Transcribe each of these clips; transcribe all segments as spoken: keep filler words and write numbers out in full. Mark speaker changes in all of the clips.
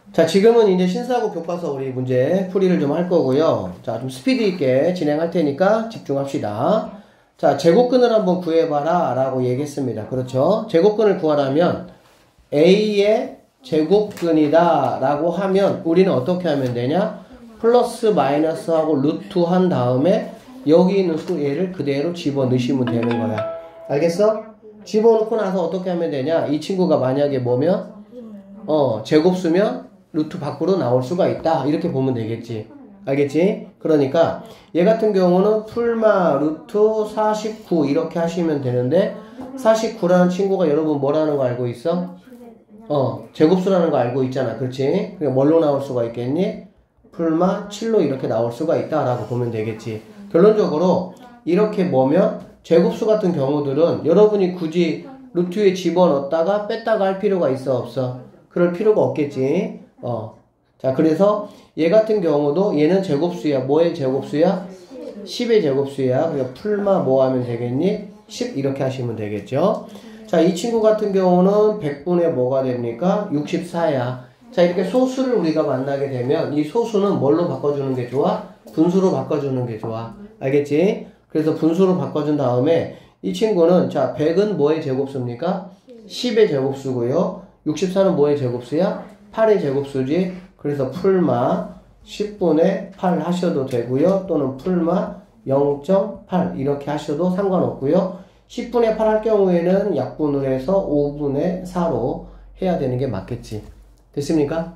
Speaker 1: 자, 지금은 이제 신사고 교과서 우리 문제 풀이를 좀 할 거고요. 자, 좀 스피드 있게 진행할 테니까 집중합시다. 자, 제곱근을 한번 구해봐라 라고 얘기했습니다. 그렇죠? 제곱근을 구하려면 A의 제곱근이다 라고 하면 우리는 어떻게 하면 되냐? 플러스 마이너스 하고 루트 한 다음에 여기 있는 수 얘를 그대로 집어넣으시면 되는 거야. 알겠어? 집어넣고 나서 어떻게 하면 되냐? 이 친구가 만약에 뭐면 어 제곱수면 루트 밖으로 나올 수가 있다. 이렇게 보면 되겠지. 알겠지? 그러니까 얘 같은 경우는 풀마 루트 사십구 이렇게 하시면 되는데 사십구라는 친구가 여러분 뭐라는 거 알고 있어? 어 제곱수라는 거 알고 있잖아. 그렇지? 그러니까 뭘로 나올 수가 있겠니? 풀마 칠로 이렇게 나올 수가 있다라고 보면 되겠지. 결론적으로 이렇게 뭐면 제곱수 같은 경우들은 여러분이 굳이 루트에 집어넣었다가 뺐다가 할 필요가 있어 없어? 그럴 필요가 없겠지. 어. 자, 그래서 얘 같은 경우도 얘는 제곱수야. 뭐의 제곱수야? 십의 제곱수야. 그러니까 풀마 뭐 하면 되겠니? 십 이렇게 하시면 되겠죠. 자, 이 친구 같은 경우는 백분의 뭐가 됩니까? 육십사야. 자, 이렇게 소수를 우리가 만나게 되면 이 소수는 뭘로 바꿔주는 게 좋아? 분수로 바꿔주는 게 좋아. 알겠지? 그래서 분수로 바꿔준 다음에 이 친구는 자, 백은 뭐의 제곱수입니까? 십의 제곱수고요. 육십사는 뭐의 제곱수야? 팔의 제곱수지. 그래서 풀마 십분의 팔 하셔도 되고요. 또는 풀마 영 점 팔 이렇게 하셔도 상관없고요. 십분의 팔 할 경우에는 약분을 해서 오분의 사로 해야 되는 게 맞겠지. 됐습니까?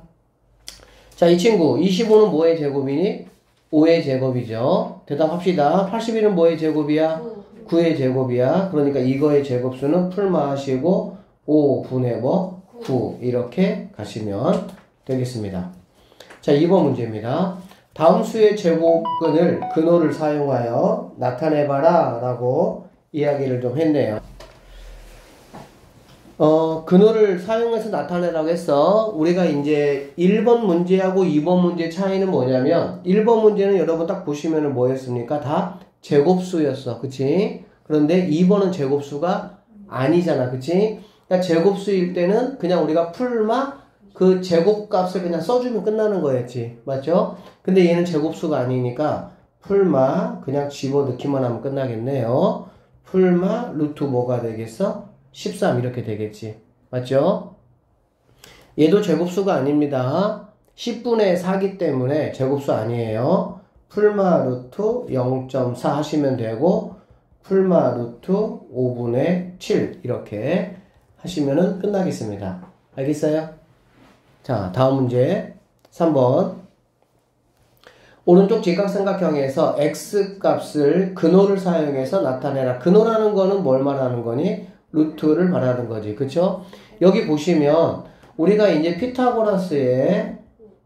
Speaker 1: 자, 이 친구 이십오는 뭐의 제곱이니? 오의 제곱이죠. 대답합시다. 팔십일은 뭐의 제곱이야? 구의 제곱이야. 그러니까 이거의 제곱수는 풀마 하시고 오분의 뭐? 구 이렇게 가시면 되겠습니다. 자, 이 번 문제입니다. 다음 수의 제곱근을 근호를 사용하여 나타내봐라 라고 이야기를 좀 했네요. 어, 근호를 사용해서 나타내라고 했어. 우리가 이제 일 번 문제하고 이 번 문제 차이는 뭐냐면 일 번 문제는 여러분 딱 보시면은 뭐였습니까? 다 제곱수였어. 그치? 그런데 이 번은 제곱수가 아니잖아. 그치? 그러니까 제곱수일 때는 그냥 우리가 풀마 그 제곱값을 그냥 써주면 끝나는 거였지. 맞죠? 근데 얘는 제곱수가 아니니까 풀마 그냥 집어넣기만 하면 끝나겠네요. 풀마 루트 뭐가 되겠어? 십삼 이렇게 되겠지. 맞죠? 얘도 제곱수가 아닙니다. 십분의 사기 때문에 제곱수 아니에요. 풀마 루트 영 점 사 하시면 되고 풀마 루트 오분의 칠 이렇게 하시면은 끝나겠습니다. 알겠어요? 자, 다음 문제 삼 번. 오른쪽 직각삼각형에서 x값을 근호를 사용해서 나타내라. 근호라는 거는 뭘 말하는 거니? 루트를 말하는 거지. 그쵸? 여기 보시면 우리가 이제 피타고라스의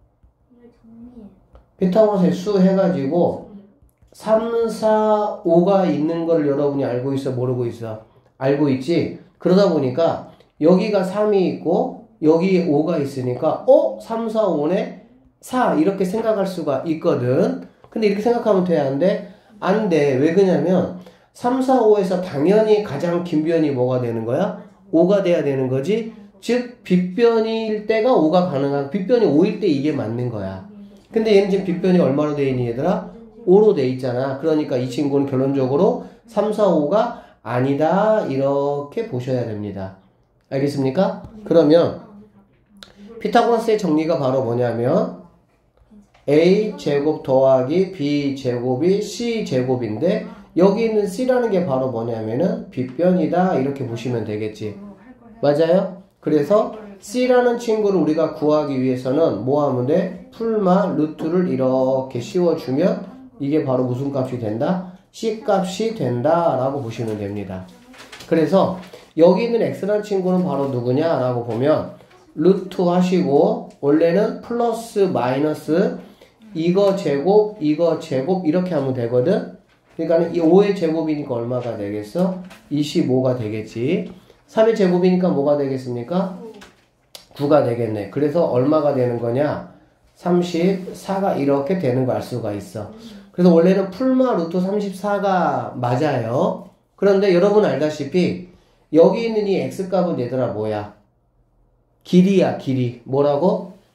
Speaker 1: 피타고라스의 수 해가지고 삼, 사, 오가 있는 걸 여러분이 알고 있어? 모르고 있어? 알고 있지? 그러다 보니까 여기가 삼이 있고 여기 오가 있으니까 어? 삼, 사, 오네? 사 이렇게 생각할 수가 있거든. 근데 이렇게 생각하면 돼? 안 돼? 안 돼. 왜 그러냐면 삼, 사, 오에서 당연히 가장 긴 변이 뭐가 되는 거야? 오가 돼야 되는 거지. 즉 빗변일 때가 오가 가능한 빗변이 오일 때 이게 맞는 거야. 근데 얘는 지금 빗변이 얼마로 돼 있니 얘들아? 오로 돼 있잖아. 그러니까 이 친구는 결론적으로 삼, 사, 오가 아니다 이렇게 보셔야 됩니다. 알겠습니까? 그러면 피타고라스의 정리가 바로 뭐냐면 a제곱 더하기 b제곱이 c제곱인데 여기 있는 c라는 게 바로 뭐냐면은 빗변이다 이렇게 보시면 되겠지. 맞아요? 그래서 c라는 친구를 우리가 구하기 위해서는 뭐 하면 돼? 풀마 루트를 이렇게 씌워주면 이게 바로 무슨 값이 된다? c 값이 된다 라고 보시면 됩니다. 그래서 여기 있는 x라는 친구는 바로 누구냐 라고 보면 루트 하시고 원래는 플러스 마이너스 이거 제곱 이거 제곱 이렇게 하면 되거든. 그러니까 이 오의 제곱이니까 얼마가 되겠어? 이십오가 되겠지. 삼의 제곱이니까 뭐가 되겠습니까? 구가 되겠네. 그래서 얼마가 되는 거냐? 삼십사가 이렇게 되는 걸 알 수가 있어. 그래서 원래는 풀마 루트 삼십사가 맞아요. 그런데 여러분 알다시피 여기 있는 이 x값은 얘들아 뭐야? 길이야 길이. 뭐라고? 길이.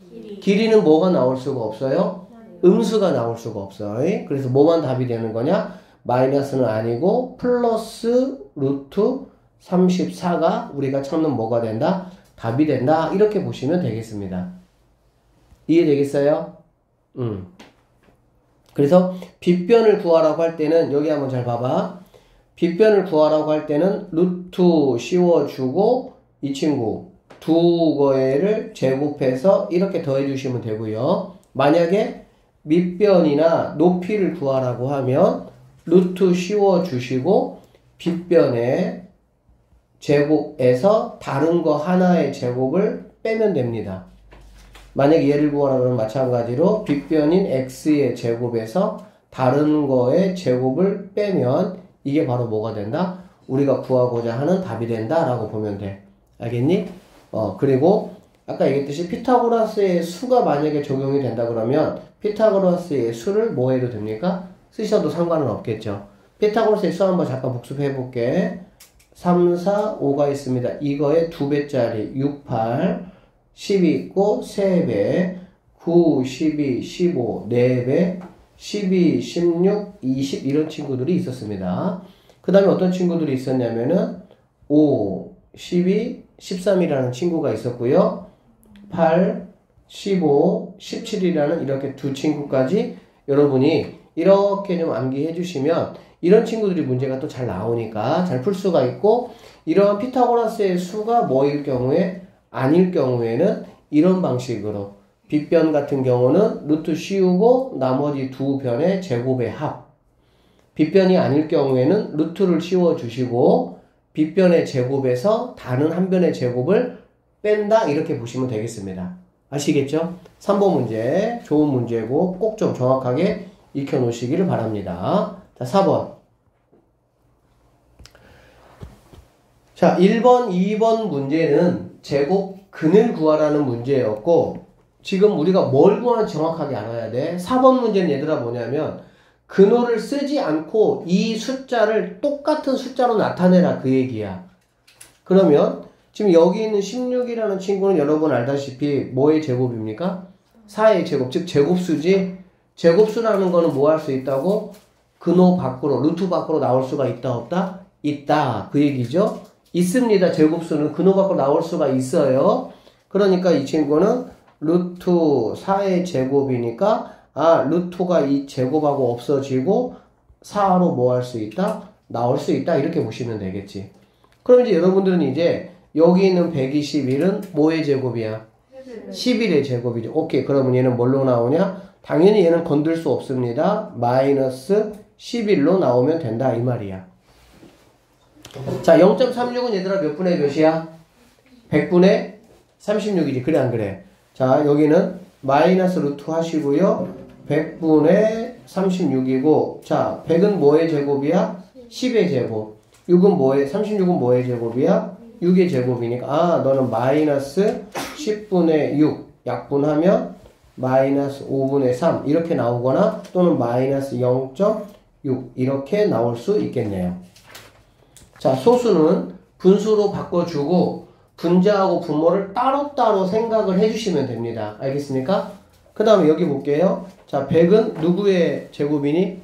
Speaker 1: 길이는 뭐가 나올 수가 없어요? 음수가 나올 수가 없어요. 그래서 뭐만 답이 되는 거냐? 마이너스는 아니고 플러스 루트 삼십사가 우리가 찾는 뭐가 된다? 답이 된다. 이렇게 보시면 되겠습니다. 이해되겠어요? 음. 그래서 빗변을 구하라고 할 때는 여기 한번 잘 봐봐. 빗변을 구하라고 할 때는 루트 씌워주고 이 친구 두 거를 제곱해서 이렇게 더해 주시면 되고요. 만약에 밑변이나 높이를 구하라고 하면 루트 씌워주시고 빗변의 제곱에서 다른 거 하나의 제곱을 빼면 됩니다. 만약 얘를 구하라고 하면 마찬가지로 빗변인 x의 제곱에서 다른 거의 제곱을 빼면 이게 바로 뭐가 된다? 우리가 구하고자 하는 답이 된다 라고 보면 돼. 알겠니? 어 그리고 아까 얘기했듯이 피타고라스의 수가 만약에 적용이 된다 그러면 피타고라스의 수를 뭐 해도 됩니까? 쓰셔도 상관은 없겠죠. 피타고라스의 수 한번 잠깐 복습해 볼게. 삼, 사, 오가 있습니다. 이거의 두 배짜리 육, 팔, 십이 있고 세 배, 구, 십이, 십오, 네 배, 십이, 십육, 이십 이런 친구들이 있었습니다. 그 다음에 어떤 친구들이 있었냐면은 오, 십이, 십삼이라는 친구가 있었고요. 팔, 십오, 십칠이라는 이렇게 두 친구까지 여러분이 이렇게 좀 암기해 주시면 이런 친구들이 문제가 또 잘 나오니까 잘 풀 수가 있고 이러한 피타고라스의 수가 뭐일 경우에 아닐 경우에는 이런 방식으로 빗변 같은 경우는 루트 씌우고 나머지 두 변의 제곱의 합 빗변이 아닐 경우에는 루트를 씌워주시고 빗변의 제곱에서 다른 한 변의 제곱을 뺀다 이렇게 보시면 되겠습니다. 아시겠죠? 삼 번 문제 좋은 문제고 꼭 좀 정확하게 익혀 놓으시기를 바랍니다. 자, 사 번. 자, 일 번, 이 번 문제는 제곱근을 구하라는 문제였고 지금 우리가 뭘 구하는지 정확하게 알아야 돼. 사 번 문제는 얘들아 뭐냐면 근호를 쓰지 않고 이 숫자를 똑같은 숫자로 나타내라 그 얘기야. 그러면 지금 여기 있는 십육이라는 친구는 여러분 알다시피 뭐의 제곱입니까? 사의 제곱, 즉 제곱수지. 제곱수라는 거는 뭐 할 수 있다고? 근호 밖으로, 루트 밖으로 나올 수가 있다 없다? 있다. 그 얘기죠. 있습니다. 제곱수는 근호 밖으로 나올 수가 있어요. 그러니까 이 친구는 루트 사의 제곱이니까 아 루트가 이 제곱하고 없어지고 사로 뭐 할 수 있다? 나올 수 있다. 이렇게 보시면 되겠지. 그럼 이제 여러분들은 이제 여기 있는 백이십일은 뭐의 제곱이야? 십일의 제곱이죠. 오케이. 그러면 얘는 뭘로 나오냐? 당연히 얘는 건들 수 없습니다. 마이너스 십일로 나오면 된다 이 말이야. 자, 영 점 삼육은 얘들아 몇 분의 몇이야? 백 분의 삼십육이지. 그래 안 그래? 자, 여기는 마이너스 루트 하시고요. 백 분의 삼십육이고 자, 백은 뭐의 제곱이야? 십의 제곱. 육은 뭐의, 삼십육은 뭐의 제곱이야? 육의 제곱이니까 아, 너는 마이너스 십 분의 육 약분하면 마이너스 오 분의 삼 이렇게 나오거나 또는 마이너스 영 점 육 이렇게 나올 수 있겠네요. 자, 소수는 분수로 바꿔주고 분자하고 분모를 따로따로 생각을 해주시면 됩니다. 알겠습니까? 그 다음에 여기 볼게요. 자, 백은 누구의 제곱이니?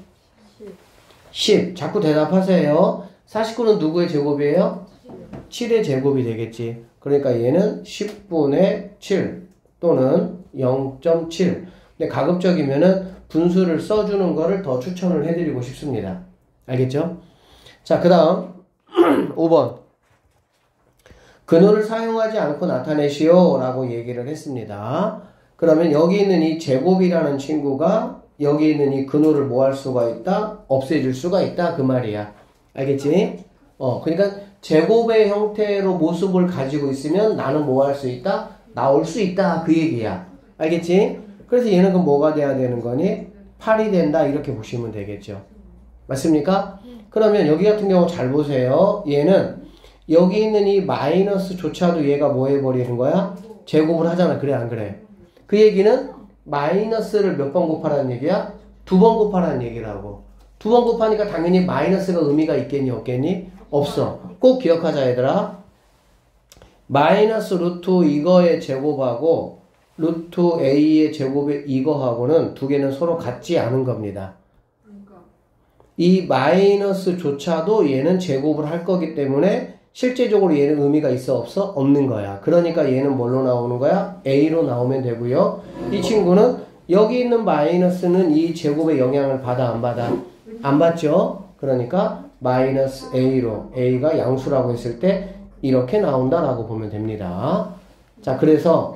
Speaker 1: 십. 자꾸 대답하세요. 사십구는 누구의 제곱이에요? 칠의 제곱이 되겠지. 그러니까 얘는 십 분의 칠 또는 영 점 칠. 근데 가급적이면은 분수를 써주는 거를 더 추천을 해드리고 싶습니다. 알겠죠? 자, 그 다음 오 번. 근호를 사용하지 않고 나타내시오 라고 얘기를 했습니다. 그러면 여기 있는 이 제곱이라는 친구가 여기 있는 이 근호를 뭐 할 수가 있다? 없애줄 수가 있다 그 말이야. 알겠지? 어, 그러니까 제곱의 형태로 모습을 가지고 있으면 나는 뭐 할 수 있다? 나올 수 있다 그 얘기야. 알겠지? 그래서 얘는 그럼 뭐가 돼야 되는 거니? 팔이 된다 이렇게 보시면 되겠죠. 맞습니까? 그러면 여기 같은 경우 잘 보세요. 얘는 여기 있는 이 마이너스조차도 얘가 뭐 해버리는 거야? 제곱을 하잖아. 그래 안 그래? 그 얘기는 마이너스를 몇 번 곱하라는 얘기야? 두 번 곱하라는 얘기라고. 두 번 곱하니까 당연히 마이너스가 의미가 있겠니 없겠니? 없어. 꼭 기억하자 얘들아. 마이너스 루트 이거의 제곱하고 루트 A의 제곱의 이거하고는 두 개는 서로 같지 않은 겁니다. 이 마이너스조차도 얘는 제곱을 할 거기 때문에 실제적으로 얘는 의미가 있어 없어? 없는 거야. 그러니까 얘는 뭘로 나오는 거야? A로 나오면 되고요. 이 친구는 여기 있는 마이너스는 이 제곱의 영향을 받아 안 받아? 안 받죠? 그러니까 마이너스 A로 A가 양수라고 했을 때 이렇게 나온다라고 보면 됩니다. 자, 그래서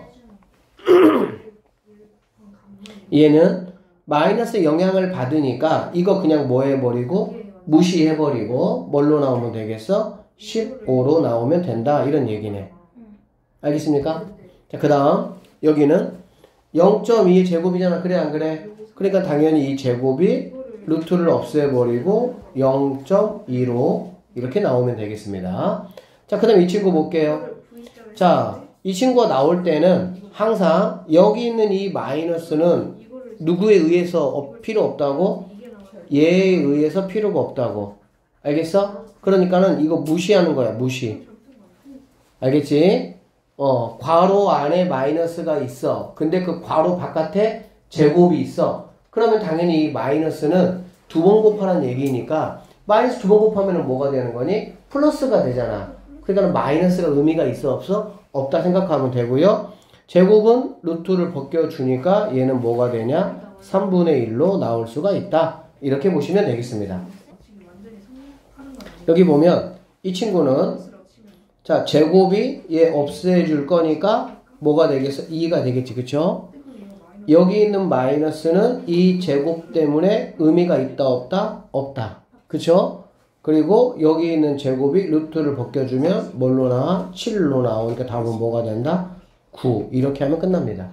Speaker 1: 얘는 마이너스 영향을 받으니까 이거 그냥 뭐 해버리고 무시해버리고 뭘로 나오면 되겠어? 십오로 나오면 된다 이런 얘기네. 알겠습니까? 자, 그 다음 여기는 영 점 이의 제곱이잖아. 그래 안 그래? 그러니까 당연히 이 제곱이 루트를 없애버리고 영 점 이로 이렇게 나오면 되겠습니다. 자, 그 다음 이 친구 볼게요. 자, 이 친구가 나올 때는 항상 여기 있는 이 마이너스는 누구에 의해서 어, 필요 없다고? 얘에 의해서 필요가 없다고. 알겠어? 그러니까는 이거 무시하는 거야. 무시. 알겠지? 어, 괄호 안에 마이너스가 있어. 근데 그 괄호 바깥에 제곱이 있어. 그러면 당연히 이 마이너스는 두 번 곱하라는 얘기니까 마이너스 두 번 곱하면 뭐가 되는 거니? 플러스가 되잖아. 그러니까 마이너스가 의미가 있어 없어? 없다 생각하면 되고요. 제곱은 루트를 벗겨주니까 얘는 뭐가 되냐? 삼분의 일로 나올 수가 있다. 이렇게 보시면 되겠습니다. 여기 보면 이 친구는 자 제곱이 얘 없애줄 거니까 뭐가 되겠어? 이가 되겠지. 그쵸? 여기 있는 마이너스는 이 제곱 때문에 의미가 있다 없다? 없다. 그쵸? 그리고 여기 있는 제곱이 루트를 벗겨주면 뭘로 나와? 칠로 나오니까 답은 뭐가 된다? 구. 이렇게 하면 끝납니다.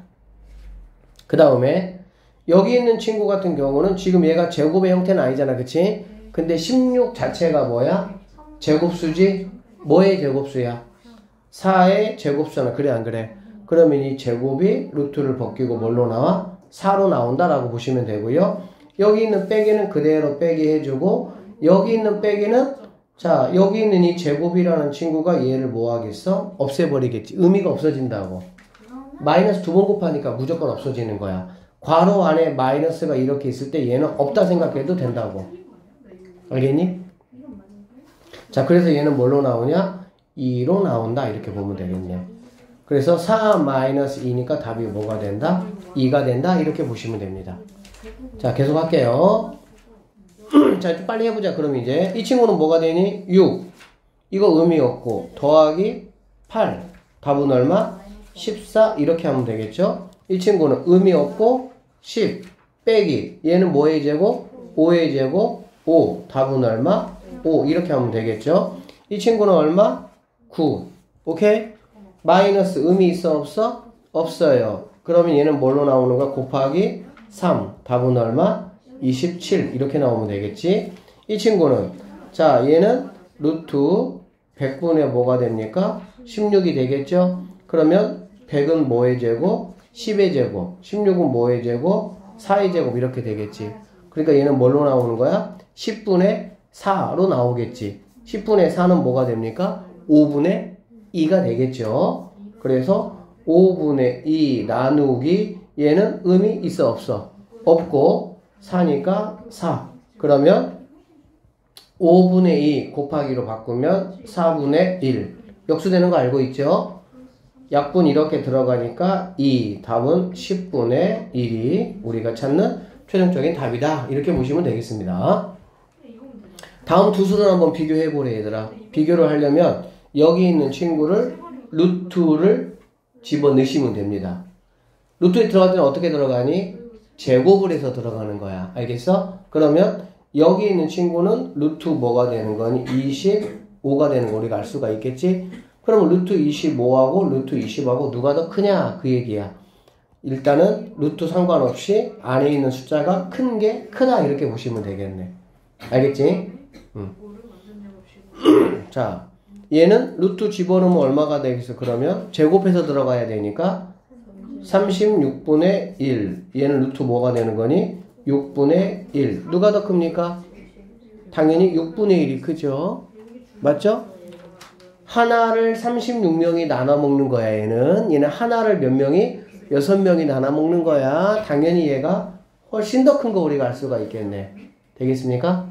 Speaker 1: 그 다음에 여기 있는 친구 같은 경우는 지금 얘가 제곱의 형태는 아니잖아. 그치? 근데 십육 자체가 뭐야? 제곱수지? 뭐의 제곱수야? 사의 제곱수잖아. 그래 안 그래? 그러면 이 제곱이 루트를 벗기고 뭘로 나와? 사로 나온다라고 보시면 되고요. 여기 있는 빼기는 그대로 빼기 해주고 여기 있는 빼기는 자 여기 있는 이 제곱이라는 친구가 얘를 뭐 하겠어? 없애버리겠지. 의미가 없어진다고. 마이너스 두 번 곱하니까 무조건 없어지는 거야. 괄호 안에 마이너스가 이렇게 있을 때 얘는 없다 생각해도 된다고. 알겠니? 자, 그래서 얘는 뭘로 나오냐? 이로 나온다. 이렇게 보면 되겠네. 그래서 사 마이너스 이니까 답이 뭐가 된다? 이가 된다. 이렇게 보시면 됩니다. 자, 계속 할게요. 자, 좀 빨리 해보자. 그럼 이제 이 친구는 뭐가 되니? 육. 이거 의미 없고 더하기 팔. 답은 얼마? 십사. 이렇게 하면 되겠죠? 이 친구는 의미 없고 십 빼기 얘는 뭐의 제곱? 오의 제곱 오. 답은 얼마? 오. 이렇게 하면 되겠죠? 이 친구는 얼마? 구. 오케이? 마이너스 의미 있어 없어? 없어요. 그러면 얘는 뭘로 나오는 거야? 곱하기 삼. 답은 얼마? 이십칠. 이렇게 나오면 되겠지? 이 친구는 자 얘는 루트 백분의 뭐가 됩니까? 십육이 되겠죠? 그러면 백은 뭐의 제곱? 십의 제곱. 십육은 뭐의 제곱? 사의 제곱. 이렇게 되겠지. 그러니까 얘는 뭘로 나오는 거야? 십분의 사로 나오겠지. 십분의 사는 뭐가 됩니까? 오분의 이가 되겠죠. 그래서 오분의 이 나누기 얘는 의미 있어 없어? 없고 사니까 사. 그러면 오분의 이 곱하기로 바꾸면 사분의 일. 역수되는 거 알고 있죠? 약분 이렇게 들어가니까 이. 답은 십분의 일이 우리가 찾는 최종적인 답이다. 이렇게 보시면 되겠습니다. 다음 두 수를 한번 비교해 보래 얘들아. 비교를 하려면 여기 있는 친구를 루트를 집어넣으시면 됩니다. 루트에 들어갈 때는 어떻게 들어가니? 제곱을 해서 들어가는 거야. 알겠어? 그러면 여기 있는 친구는 루트 뭐가 되는 거니? 이십오가 되는 거 우리가 알 수가 있겠지? 그러면 루트 이십오하고 루트 이십하고 누가 더 크냐? 그 얘기야. 일단은 루트 상관없이 안에 있는 숫자가 큰 게 크다 이렇게 보시면 되겠네. 알겠지? 응. 자, 얘는 루트 집어넣으면 얼마가 되겠어? 그러면 제곱해서 들어가야 되니까 삼십육분의 일. 얘는 루트 뭐가 되는 거니? 육분의 일. 누가 더 큽니까? 당연히 육분의 일이 크죠? 맞죠? 하나를 삼십육 명이 나눠 먹는 거야, 얘는. 얘는 하나를 몇 명이? 여섯 명이 나눠 먹는 거야. 당연히 얘가 훨씬 더 큰 거 우리가 알 수가 있겠네. 되겠습니까?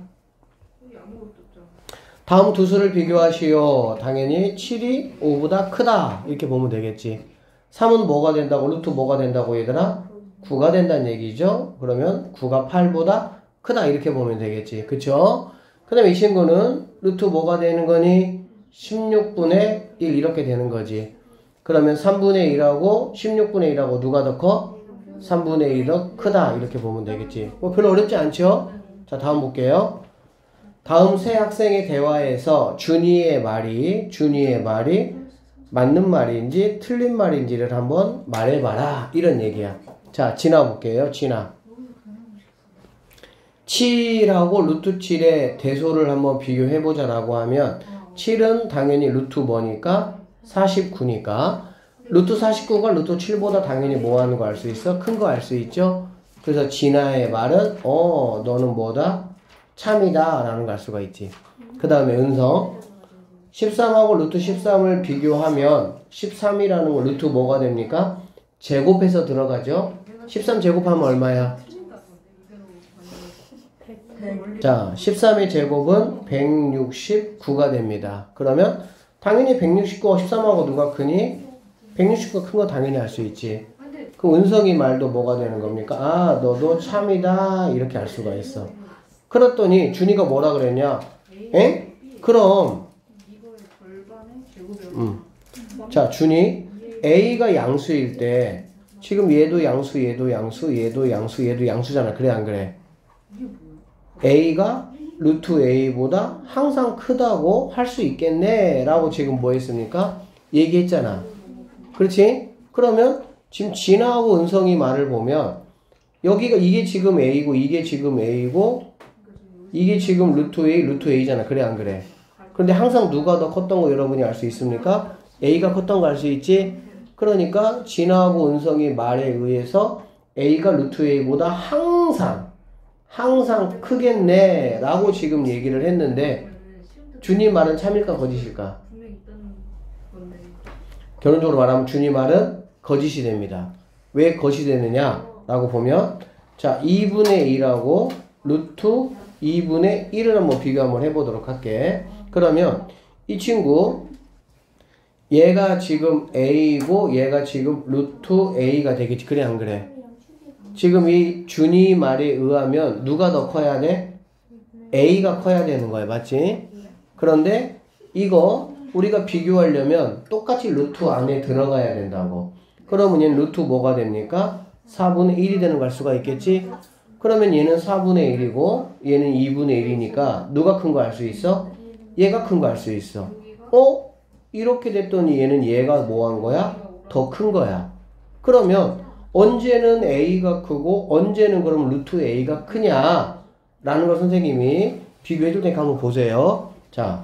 Speaker 1: 다음 두 수를 비교하시오. 당연히 칠이 오보다 크다. 이렇게 보면 되겠지. 삼은 뭐가 된다고? 루트 뭐가 된다고 얘들아? 구가 된다는 얘기죠. 그러면 구가 팔보다 크다. 이렇게 보면 되겠지. 그쵸? 그 다음에 이 친구는 루트 뭐가 되는 거니? 십육분의 일 이렇게 되는 거지. 그러면 삼분의 일하고 십육분의 일하고 누가 더 커? 삼분의 일이 더 크다. 이렇게 보면 되겠지. 뭐 별로 어렵지 않죠? 자, 다음 볼게요. 다음 세 학생의 대화에서 준이의 말이 준이의 말이 맞는 말인지 틀린 말인지를 한번 말해봐라. 이런 얘기야. 자, 진아 볼게요. 진아. 칠하고 루트 칠의 대소를 한번 비교해보자 라고 하면 칠은 당연히 루트 뭐니까? 사십구니까 루트 사십구가 루트 칠보다 당연히 뭐 하는 거 알 수 있어? 큰 거 알 수 있죠? 그래서 진아의 말은 어 너는 뭐다? 참이다 라는 걸 알 수가 있지. 그 다음에 은성 십삼하고 루트 십삼을 비교하면 십삼이라는 거 루트 뭐가 됩니까? 제곱해서 들어가죠? 십삼 제곱하면 얼마야? 자, 십삼의 제곱은 백육십구가 됩니다. 그러면 당연히 백육십구와 십삼하고 누가 크니? 백육십구가 큰 거 당연히 알 수 있지. 그 은성이 말도 뭐가 되는 겁니까? 아, 너도 참이다 이렇게 알 수가 있어. 그랬더니 준이가 뭐라 그랬냐? 에? 그럼 음. 자, 준이 A가 양수일 때 지금 얘도 양수, 얘도 양수, 얘도 양수, 얘도 양수잖아. 그래 안 그래? A가 루트 A보다 항상 크다고 할 수 있겠네 라고 지금 뭐 했습니까? 얘기했잖아. 그렇지? 그러면 지금 진아하고 은성이 말을 보면 여기가 이게 지금 A고 이게 지금 A고 이게 지금 루트 A, 루트 A잖아. 그래 안 그래? 그런데 항상 누가 더 컸던 거 여러분이 알 수 있습니까? A가 컸던 거 알 수 있지? 그러니까 진아하고 은성이 말에 의해서 A가 루트 A보다 항상 항상 크겠네 라고 지금 얘기를 했는데 준이 말은 참일까 거짓일까? 결론적으로 말하면 준이 말은 거짓이 됩니다. 왜 거짓이 되느냐 라고 보면 자 이분의 일하고 루트 이분의 일을 한번 비교 한번 해보도록 할게. 그러면 이 친구 얘가 지금 A고 얘가 지금 루트 A가 되겠지. 그래 안 그래? 지금 이 준이 말에 의하면 누가 더 커야 돼? A가 커야 되는 거야. 맞지? 그런데 이거 우리가 비교하려면 똑같이 루트 안에 들어가야 된다고. 그러면 얘는 루트 뭐가 됩니까? 사분의 일이 되는 걸 알 수가 있겠지? 그러면 얘는 사분의 일이고 얘는 이분의 일이니까 누가 큰 거 알 수 있어? 얘가 큰 거 알 수 있어. 어? 이렇게 됐더니 얘는 얘가 뭐 한 거야? 더 큰 거야. 그러면 언제는 A가 크고 언제는 그럼 루트 A가 크냐 라는 걸 선생님이 비교해 줄 테니까 한번 보세요. 자,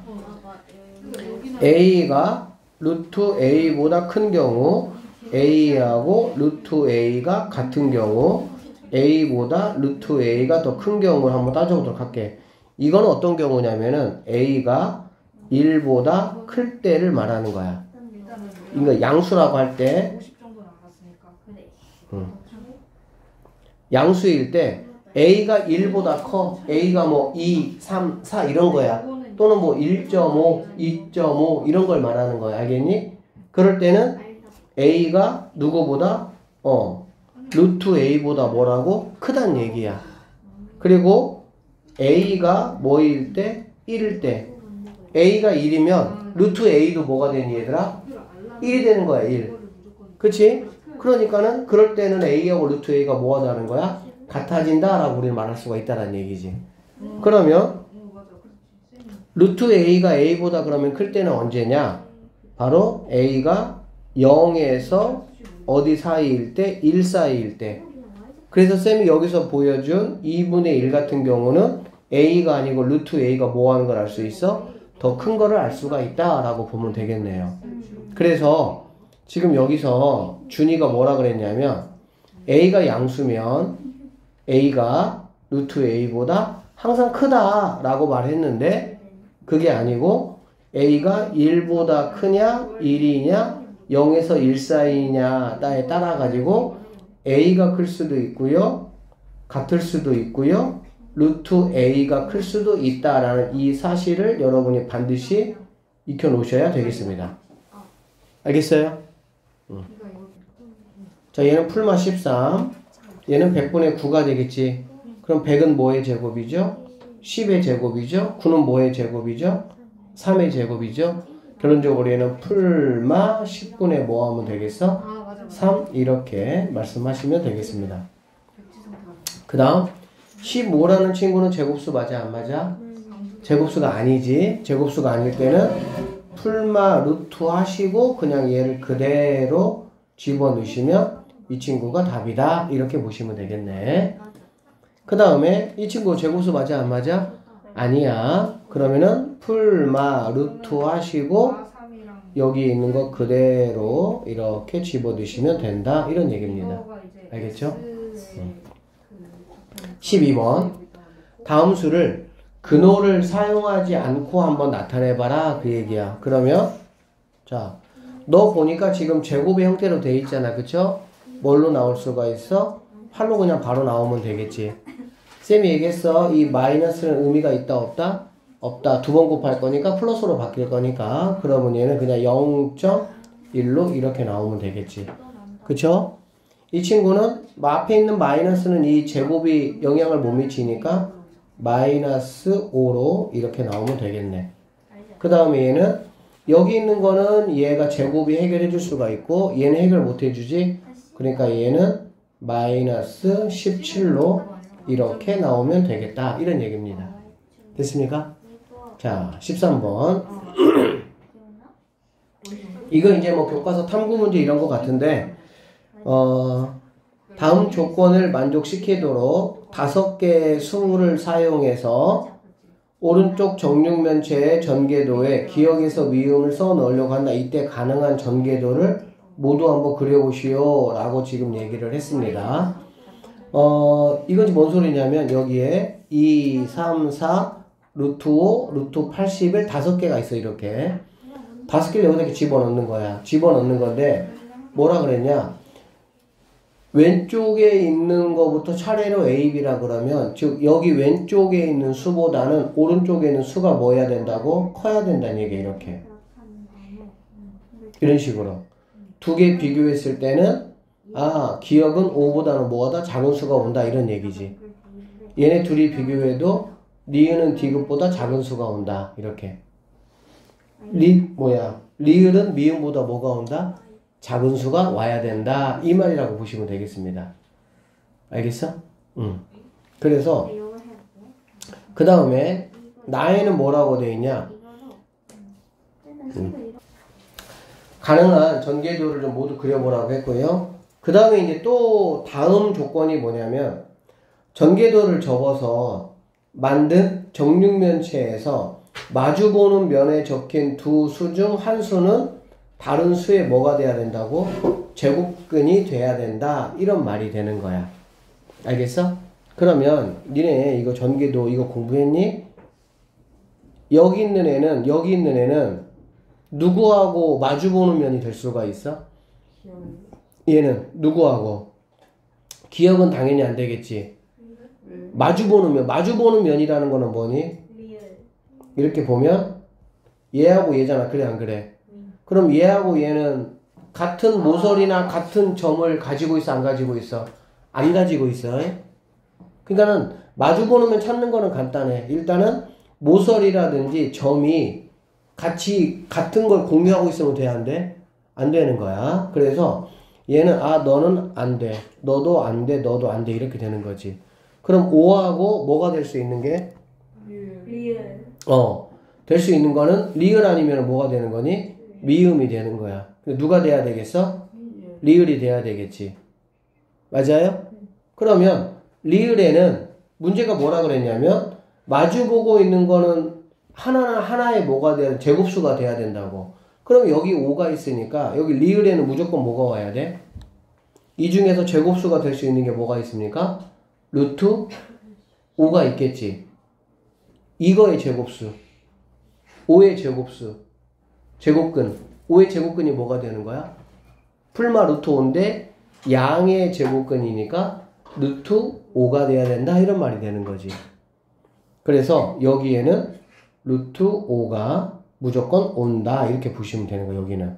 Speaker 1: A가 루트 A보다 큰 경우 A하고 루트 A가 같은 경우 A보다 루트 A가 더 큰 경우를 한번 따져보도록 할게. 이건 어떤 경우냐면은 A가 일보다 클 때를 말하는 거야. 이거 양수라고 할 때 음. 양수일 때 A가 일보다 커. A가 뭐 이, 삼, 사 이런 거야. 또는 뭐 일 점 오, 이 점 오 이런 걸 말하는 거야. 알겠니? 그럴 때는 A가 누구보다 어 루트 A보다 뭐라고? 크단 얘기야. 그리고 A가 뭐일 때? 일일 때 A가 일이면 루트 A도 뭐가 되니 얘들아? 일이 되는 거야. 일. 그치? 그러니까는 그럴 때는 A하고 루트 A가 뭐 하자는 거야? 같아진다 라고 우리는 말할 수가 있다는 얘기지. 그러면 루트 A가 A보다 그러면 클 때는 언제냐? 바로 A가 영에서 어디 사이일 때? 일 사이일 때. 그래서 쌤이 여기서 보여준 이분의 일 같은 경우는 A가 아니고 루트 A가 뭐 하는 걸 알 수 있어? 더 큰 거를 알 수가 있다 라고 보면 되겠네요. 그래서 지금 여기서 준이가 뭐라 그랬냐면 A가 양수면 A가 루트 A보다 항상 크다 라고 말했는데 그게 아니고 A가 일보다 크냐 일이냐 영에서 일 사이냐에 따라 가지고 a가 클 수도 있고요. 같을 수도 있고요. 루트 a가 클 수도 있다라는 이 사실을 여러분이 반드시 익혀 놓으셔야 되겠습니다. 알겠어요? 응. 자, 얘는 풀마 십삼. 얘는 백분의 구가 되겠지. 그럼 백은 뭐의 제곱이죠? 십의 제곱이죠? 구는 뭐의 제곱이죠? 삼의 제곱이죠? 결론적으로 얘는 풀마 십분의 뭐 하면 되겠어? 삼 이렇게 말씀하시면 되겠습니다. 그 다음 십오라는 친구는 제곱수 맞아 안 맞아? 제곱수가 아니지. 제곱수가 아닐 때는 풀마 루트 하시고 그냥 얘를 그대로 집어넣으시면 이 친구가 답이다 이렇게 보시면 되겠네. 그 다음에 이 친구 제곱수 맞아 안 맞아? 아니야. 그러면은 풀마 루트 하시고 여기 있는 거 그대로 이렇게 집어넣으시면 된다 이런 얘기입니다. 알겠죠? 십이 번 다음 수를 근호를 사용하지 않고 한번 나타내봐라 그 얘기야. 그러면 자, 너 보니까 지금 제곱의 형태로 돼 있잖아. 그쵸? 뭘로 나올 수가 있어? 팔로 그냥 바로 나오면 되겠지. 쌤이 얘기했어. 이 마이너스는 의미가 있다 없다? 없다. 두 번 곱할 거니까 플러스로 바뀔 거니까 그러면 얘는 그냥 영 점 일로 이렇게 나오면 되겠지. 그쵸? 이 친구는 앞에 있는 마이너스는 이 제곱이 영향을 못 미치니까 마이너스 오로 이렇게 나오면 되겠네. 그 다음에 얘는 여기 있는 거는 얘가 제곱이 해결해 줄 수가 있고 얘는 해결 못 해주지. 그러니까 얘는 마이너스 십칠로 이렇게 나오면 되겠다 이런 얘기입니다. 됐습니까? 자, 십삼 번 이거 이제 뭐 교과서 탐구 문제 이런 거 같은데 어, 다음 조건을 만족시키도록 다섯 개의 수를 사용해서 오른쪽 정육면체의 전개도에 기역에서 미음을 써 넣으려고 한다. 이때 가능한 전개도를 모두 한번 그려보시오 라고 지금 얘기를 했습니다. 어, 이건 뭔 소리냐면 여기에 이, 삼, 사, 루트 오, 루트 팔십을 다섯 개가 있어. 이렇게 다섯 개를 여기다 이렇게 집어넣는 거야. 집어넣는 건데 뭐라 그랬냐, 왼쪽에 있는 거부터 차례로 A, B라 그러면 즉 여기 왼쪽에 있는 수보다는 오른쪽에 있는 수가 뭐 해야 된다고? 커야 된다는 얘기야. 이렇게 이런 식으로 두 개 비교했을 때는 아, 기억은 오보다는 뭐가 더 작은 수가 온다 이런 얘기지. 얘네 둘이 비교해도 리을은 디귿보다 작은 수가 온다 이렇게. 리 뭐야 리을은 미음보다 뭐가 온다? 작은 수가 와야 된다 이 말이라고 보시면 되겠습니다. 알겠어? 응. 그래서 그 다음에 나에는 뭐라고 되어 있냐, 응. 가능한 전개도를 좀 모두 그려보라고 했고요. 그 다음에 이제 또 다음 조건이 뭐냐면 전개도를 적어서 만든 정육면체에서 마주보는 면에 적힌 두 수 중 한 수는 다른 수의 뭐가 돼야 된다고? 제곱근이 돼야 된다 이런 말이 되는 거야. 알겠어? 그러면 니네 이거 전개도 이거 공부했니? 여기 있는 애는 여기 있는 애는 누구하고 마주보는 면이 될 수가 있어? 얘는 누구하고? 기억은 당연히 안 되겠지. 마주보는 면, 마주보는 면이라는 거는 뭐니? 이렇게 보면 얘하고 얘잖아. 그래 안 그래? 그럼 얘하고 얘는 같은 모서리나 같은 점을 가지고 있어 안 가지고 있어? 안 가지고 있어. 그러니까는 마주보는 면 찾는 거는 간단해. 일단은 모서리라든지 점이 같이 같은 걸 공유하고 있으면 돼 안 돼? 안 되는 거야. 그래서 얘는 아 너는 안 돼, 너도 안 돼, 너도 안 돼 이렇게 되는 거지. 그럼 오하고 뭐가 될 수 있는 게?
Speaker 2: 리을.
Speaker 1: 어, 될 수 있는 거는 리을 아니면 뭐가 되는 거니? 미음이 되는 거야. 누가 돼야 되겠어? 리을이 돼야 되겠지. 맞아요? 그러면 리을에는 문제가 뭐라 그랬냐면 마주보고 있는 거는 하나나 하나의 뭐가 돼야, 제곱수가 돼야 된다고. 그럼 여기 오가 있으니까 여기 리을에는 무조건 뭐가 와야 돼? 이 중에서 제곱수가 될 수 있는 게 뭐가 있습니까? 루트 오가 있겠지. 이거의 제곱수, 오의 제곱수, 제곱근. 오의 제곱근이 뭐가 되는 거야? 풀마 루트 오인데 양의 제곱근이니까 루트 오가 돼야 된다 이런 말이 되는 거지. 그래서 여기에는 루트 오가 무조건 온다 이렇게 보시면 되는 거예요. 여기는.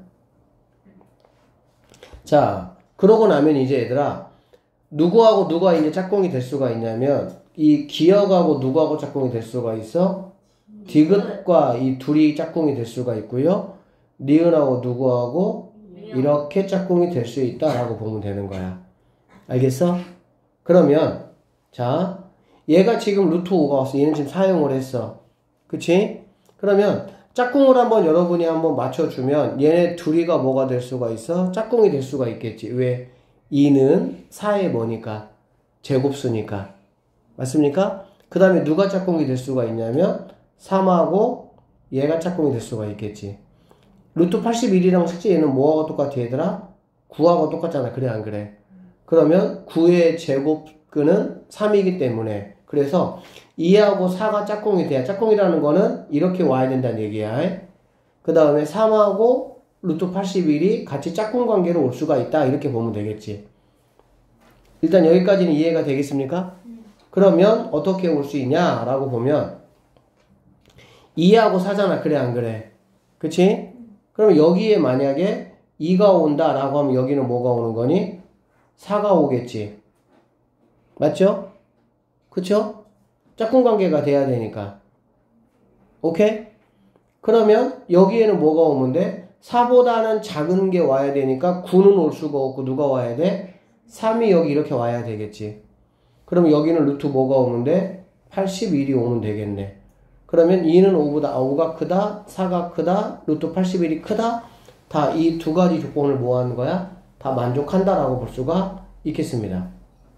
Speaker 1: 자, 그러고 나면 이제 얘들아 누구하고 누가 이제 짝꿍이 될 수가 있냐면 이 기역하고 누구하고 짝꿍이 될 수가 있어? 디귿과 이 둘이 짝꿍이 될 수가 있고요. 니은하고 누구하고 이렇게 짝꿍이 될 수 있다라고 보면 되는 거야. 알겠어? 그러면 자 얘가 지금 루트 오가 왔어. 얘는 지금 사용을 했어. 그치? 그러면 짝꿍을 한번 여러분이 한번 맞춰주면 얘네 둘이가 뭐가 될 수가 있어? 짝꿍이 될 수가 있겠지. 왜? 이는 사의 뭐니까? 제곱수니까. 맞습니까? 그 다음에 누가 짝꿍이 될 수가 있냐면 삼하고 얘가 짝꿍이 될 수가 있겠지. 루트 팔십일이랑 실제 얘는 뭐하고 똑같아 얘들아? 구하고 똑같잖아. 그래 안 그래? 그러면 구의 제곱근은 삼이기 때문에 그래서 이하고 사가 짝꿍이 돼야 짝꿍이라는 거는 이렇게 와야 된다는 얘기야. 그 다음에 삼하고 루트 팔십일이 같이 짝꿍 관계로 올 수가 있다 이렇게 보면 되겠지. 일단 여기까지는 이해가 되겠습니까? 그러면 어떻게 올 수 있냐 라고 보면 이하고 사잖아. 그래 안 그래? 그치? 그러면 여기에 만약에 이가 온다 라고 하면 여기는 뭐가 오는 거니? 사가 오겠지. 맞죠? 그쵸? 짝꿍 관계가 돼야 되니까. 오케이? 그러면 여기에는 뭐가 오면 돼? 사보다는 작은 게 와야 되니까 구는 올 수가 없고 누가 와야 돼? 삼이 여기 이렇게 와야 되겠지. 그럼 여기는 루트 뭐가 오면 돼? 팔십일이 오면 되겠네. 그러면 이는 오보다 오가 크다, 사가 크다, 루트 팔십일이 크다. 다 이 두 가지 조건을 뭐 하는 거야? 다 만족한다라고 볼 수가 있겠습니다.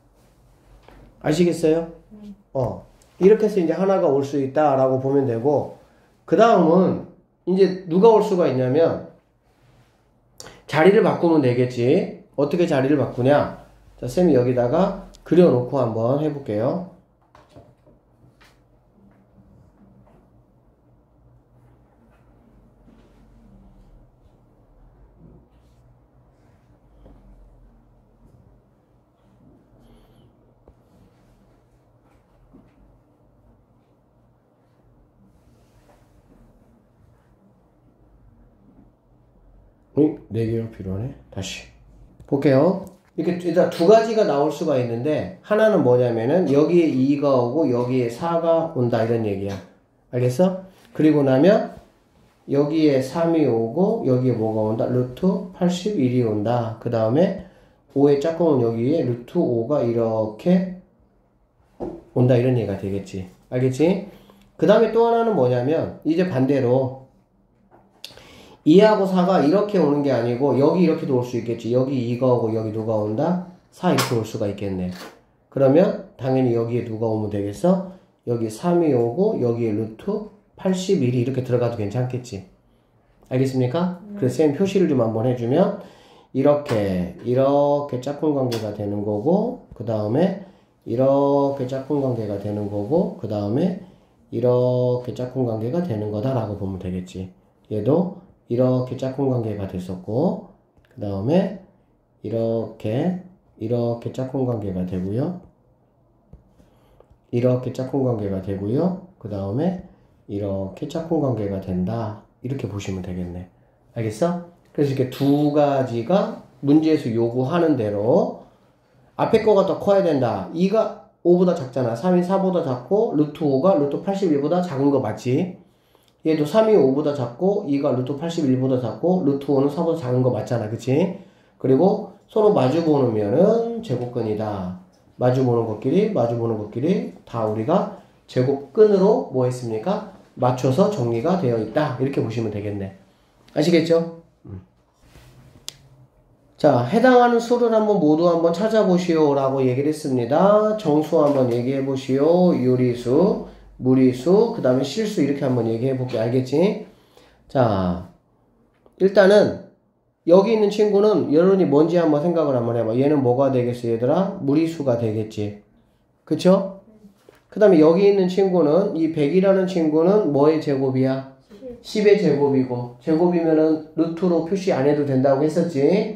Speaker 1: 아시겠어요? 어. 이렇게 해서 이제 하나가 올 수 있다라고 보면 되고, 그 다음은 이제 누가 올 수가 있냐면, 자리를 바꾸면 되겠지. 어떻게 자리를 바꾸냐? 자, 쌤이 여기다가 그려놓고 한번 해볼게요. 네 개가 필요하네. 다시 볼게요. 이렇게 일단 두 가지가 나올 수가 있는데 하나는 뭐냐면은 여기에 이가 오고 여기에 사가 온다 이런 얘기야. 알겠어? 그리고 나면 여기에 삼이 오고 여기에 뭐가 온다? 루트 팔십일이 온다. 그 다음에 오의 짝꿍은 여기에 루트 오가 이렇게 온다 이런 얘기가 되겠지. 알겠지? 그 다음에 또 하나는 뭐냐면 이제 반대로 이하고 사가 이렇게 오는 게 아니고 여기 이렇게도 올 수 있겠지. 여기 이가 오고 여기 누가 온다? 사 이렇게 올 수가 있겠네. 그러면 당연히 여기에 누가 오면 되겠어? 여기 삼이 오고 여기에 루트 팔십일이 이렇게 들어가도 괜찮겠지. 알겠습니까? 음. 그래서 쌤 표시를 좀 한번 해주면 이렇게 이렇게 짝꿍 관계가 되는 거고 그 다음에 이렇게 짝꿍 관계가 되는 거고 그 다음에 이렇게 짝꿍 관계가 되는 거다라고 보면 되겠지. 얘도 이렇게 짝꿍 관계가 됐었고 그 다음에 이렇게 이렇게 짝꿍 관계가 되고요. 이렇게 짝꿍 관계가 되고요. 그 다음에 이렇게 짝꿍 관계가 된다. 이렇게 보시면 되겠네. 알겠어? 그래서 이렇게 두 가지가 문제에서 요구하는 대로 앞에 거가 더 커야 된다. 이가 오보다 작잖아. 삼이 사보다 작고 루트 오가 루트 팔십일보다 작은 거 맞지? 얘도 삼이 오보다 작고 이가 루트 팔십일보다 작고 루트 오는 사보다 작은 거 맞잖아. 그치? 그리고 서로 마주보는 면은 제곱근이다. 마주보는 것끼리 마주보는 것끼리 다 우리가 제곱근으로 뭐 했습니까? 맞춰서 정리가 되어 있다. 이렇게 보시면 되겠네. 아시겠죠? 음. 자, 해당하는 수를 한번 모두 한번 찾아보시오 라고 얘기를 했습니다. 정수 한번 얘기해 보시오. 유리수, 무리수, 그 다음에 실수 이렇게 한번 얘기해 볼게. 알겠지? 자, 일단은 여기 있는 친구는 여러분이 뭔지 한번 생각을 한번 해봐. 얘는 뭐가 되겠어 얘들아? 무리수가 되겠지. 그쵸? 그 다음에 여기 있는 친구는 이 백이라는 친구는 뭐의 제곱이야? 십의 제곱이고 제곱이면은 루트로 표시 안 해도 된다고 했었지.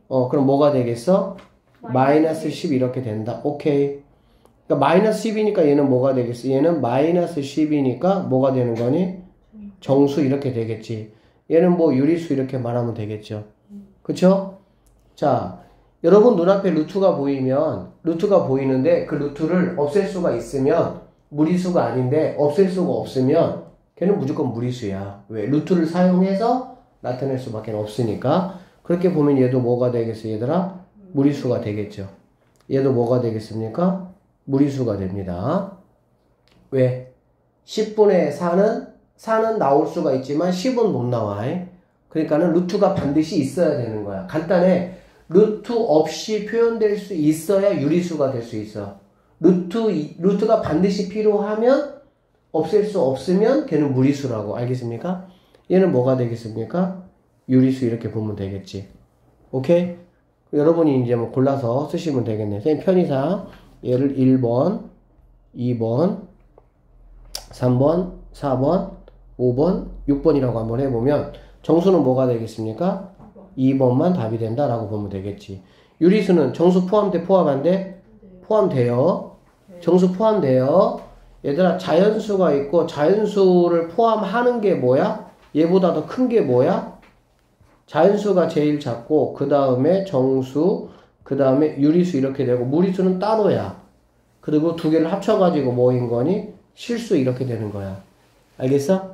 Speaker 1: 어, 그럼 뭐가 되겠어? 마이너스 십 이렇게 된다. 오케이. 그러니까 마이너스 십이니까 얘는 뭐가 되겠어? 얘는 마이너스 십이니까 뭐가 되는 거니? 정수 이렇게 되겠지. 얘는 뭐 유리수 이렇게 말하면 되겠죠. 그쵸? 자, 여러분 눈앞에 루트가 보이면, 루트가 보이는데 그 루트를 없앨 수가 있으면 무리수가 아닌데 없앨 수가 없으면 걔는 무조건 무리수야. 왜? 루트를 사용해서 나타낼 수밖에 없으니까. 그렇게 보면 얘도 뭐가 되겠어, 얘들아? 무리수가 되겠죠. 얘도 뭐가 되겠습니까? 무리수가 됩니다. 왜? 십분의 사는, 사는 나올 수가 있지만 십은 못 나와. 그러니까는 루트가 반드시 있어야 되는 거야. 간단해. 루트 없이 표현될 수 있어야 유리수가 될 수 있어. 루트, 루트가 반드시 필요하면 없앨 수 없으면 걔는 무리수라고. 알겠습니까? 얘는 뭐가 되겠습니까? 유리수 이렇게 보면 되겠지. 오케이? 여러분이 이제 뭐 골라서 쓰시면 되겠네요. 선생님 편의상 얘를 일 번, 이 번, 삼 번, 사 번, 오 번, 육 번이라고 한번 해보면 정수는 뭐가 되겠습니까? 이 번만 답이 된다라고 보면 되겠지. 유리수는 정수 포함돼 포함한데? 포함돼요. 정수 포함돼요. 얘들아 자연수가 있고 자연수를 포함하는 게 뭐야? 얘보다 더 큰 게 뭐야? 자연수가 제일 작고 그 다음에 정수, 그 다음에 유리수 이렇게 되고 무리수는 따로야. 그리고 두 개를 합쳐가지고 뭐인 거니? 실수 이렇게 되는 거야. 알겠어?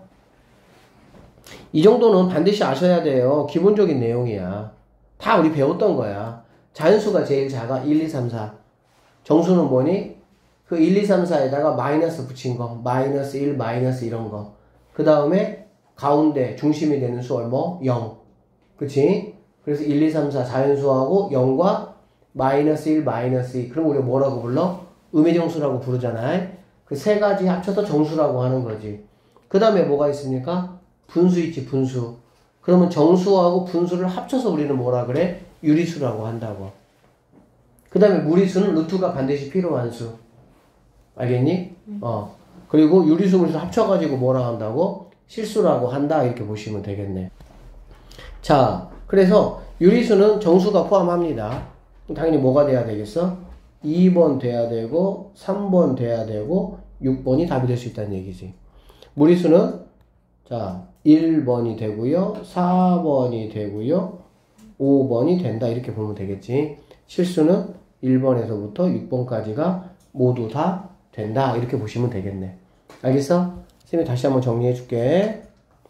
Speaker 1: 이 정도는 반드시 아셔야 돼요. 기본적인 내용이야. 다 우리 배웠던 거야. 자연수가 제일 작아. 일, 이, 삼, 사. 정수는 뭐니? 그 일, 이, 삼, 사에다가 마이너스 붙인 거. 마이너스 일, 마이너스 이런 거. 그 다음에 가운데 중심이 되는 수 얼마? 영. 그치? 그래서 일, 이, 삼, 사 자연수하고 영과 마이너스 일, 마이너스 이. 그럼 우리가 뭐라고 불러? 음의정수라고 부르잖아. 그 세 가지 합쳐서 정수라고 하는 거지. 그 다음에 뭐가 있습니까? 분수 있지, 분수. 그러면 정수하고 분수를 합쳐서 우리는 뭐라 그래? 유리수라고 한다고. 그 다음에 무리수는 루트가 반드시 필요한 수. 알겠니? 음. 어. 그리고 유리수, 무리수 합쳐가지고 뭐라 한다고? 실수라고 한다. 이렇게 보시면 되겠네. 자, 그래서 유리수는 정수가 포함합니다. 당연히 뭐가 돼야 되겠어? 이 번 돼야 되고, 삼 번 돼야 되고, 육 번이 답이 될 수 있다는 얘기지. 무리수는, 자, 일 번이 되고요, 사 번이 되고요, 오 번이 된다. 이렇게 보면 되겠지. 실수는 일 번에서부터 육 번까지가 모두 다 된다. 이렇게 보시면 되겠네. 알겠어? 선생님이 다시 한번 정리해 줄게.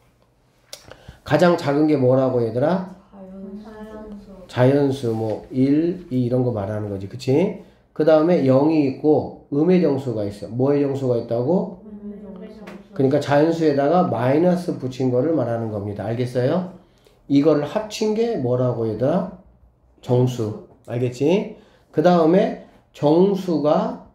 Speaker 1: 가장 작은 게 뭐라고 얘들아?
Speaker 2: 자연수.
Speaker 1: 자연수 뭐 일, 이 이런 거 말하는 거지. 그치? 그 다음에 영이 있고 음의 정수가 있어. 뭐의 정수가 있다고? 그러니까 자연수에다가 마이너스 붙인 거를 말하는 겁니다. 알겠어요? 이거를 합친 게 뭐라고 얘들아? 정수. 알겠지? 그 다음에 정수가